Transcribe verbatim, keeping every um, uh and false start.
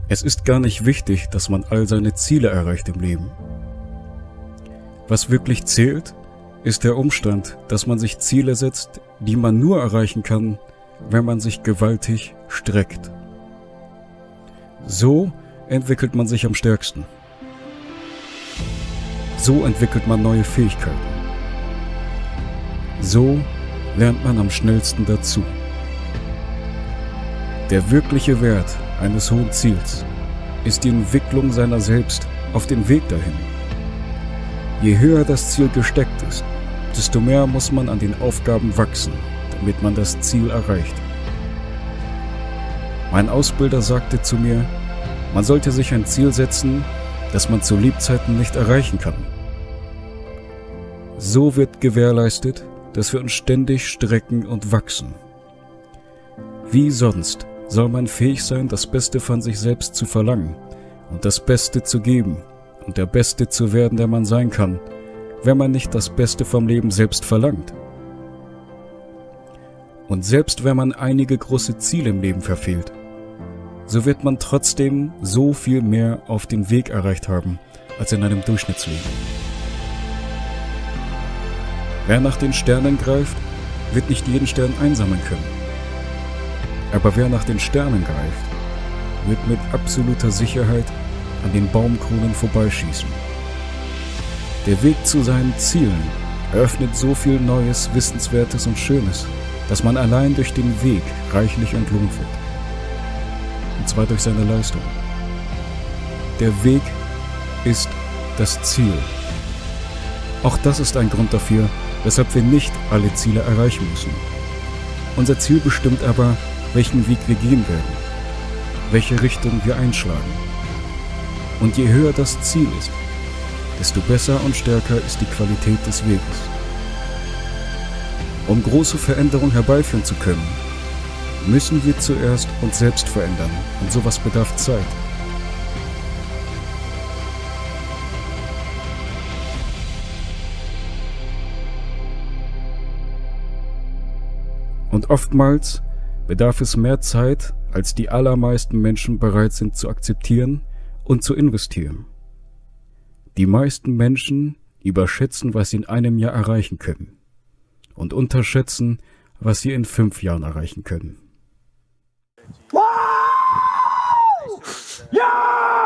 Es ist gar nicht wichtig, dass man all seine Ziele erreicht im Leben. Was wirklich zählt, ist der Umstand, dass man sich Ziele setzt, die man nur erreichen kann, wenn man sich gewaltig streckt. So entwickelt man sich am stärksten. So entwickelt man neue Fähigkeiten. So lernt man am schnellsten dazu. Der wirkliche Wert eines hohen Ziels ist die Entwicklung seiner selbst auf dem Weg dahin. Je höher das Ziel gesteckt ist, desto mehr muss man an den Aufgaben wachsen, damit man das Ziel erreicht. Mein Ausbilder sagte zu mir, man sollte sich ein Ziel setzen, das man zu Lebzeiten nicht erreichen kann. So wird gewährleistet, dass wir uns ständig strecken und wachsen. Wie sonst soll man fähig sein, das Beste von sich selbst zu verlangen und das Beste zu geben und der Beste zu werden, der man sein kann, wenn man nicht das Beste vom Leben selbst verlangt? Und selbst wenn man einige große Ziele im Leben verfehlt, so wird man trotzdem so viel mehr auf dem Weg erreicht haben, als in einem Durchschnittsleben. Wer nach den Sternen greift, wird nicht jeden Stern einsammeln können. Aber wer nach den Sternen greift, wird mit absoluter Sicherheit an den Baumkronen vorbeischießen. Der Weg zu seinen Zielen eröffnet so viel Neues, Wissenswertes und Schönes, dass man allein durch den Weg reichlich entlohnt wird. Und zwar durch seine Leistung. Der Weg ist das Ziel. Auch das ist ein Grund dafür, weshalb wir nicht alle Ziele erreichen müssen. Unser Ziel bestimmt aber, welchen Weg wir gehen werden, welche Richtung wir einschlagen. Und je höher das Ziel ist, desto besser und stärker ist die Qualität des Weges. Um große Veränderungen herbeiführen zu können, müssen wir zuerst uns selbst verändern, und sowas bedarf Zeit. Und oftmals bedarf es mehr Zeit, als die allermeisten Menschen bereit sind zu akzeptieren und zu investieren. Die meisten Menschen überschätzen, was sie in einem Jahr erreichen können, und unterschätzen, was sie in fünf Jahren erreichen können. Ja!